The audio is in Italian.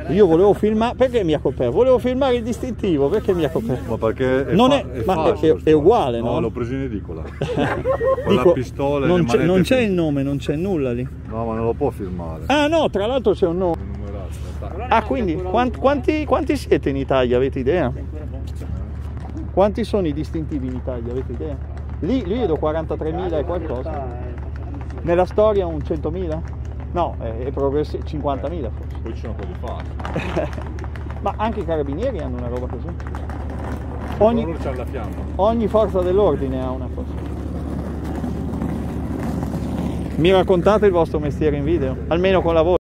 Io volevo filmare, perché mi ha coperto? Volevo filmare il distintivo, perché mi ha coperto? Ma perché non è, è uguale, no? No, l'ho preso in edicola. Con Dico, la pistola e non c'è il nome, non c'è nulla lì. No, ma non lo può filmare. Ah no, tra l'altro c'è un nome. Ah, quindi quanti siete in Italia, avete idea? Quanti sono i distintivi in Italia, avete idea? Lì vedo 43.000 e qualcosa. Nella storia un 100.000? No, è progressivo, 50.000 forse. Poi ci sono quelli fatti. Ma anche i carabinieri hanno una roba così. Loro c'hanno la fiamma. Ogni forza dell'ordine ha una cosa. Mi raccontate il vostro mestiere in video? Almeno con la voce.